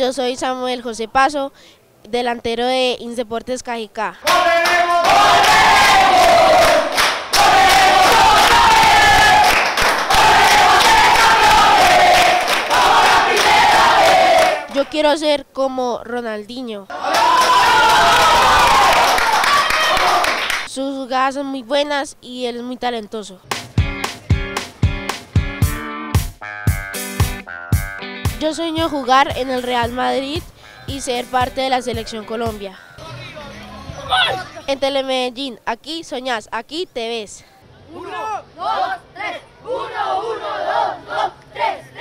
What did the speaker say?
yo soy Samuel José Paso, delantero de Indeportes Cajicá. Yo quiero ser como Ronaldinho. Sus jugadas son muy buenas y él es muy talentoso. Yo sueño jugar en el Real Madrid y ser parte de la Selección Colombia. En Telemedellín, aquí soñás, aquí te ves. 1, 2, 3, 1, 1, 2, 2, 3.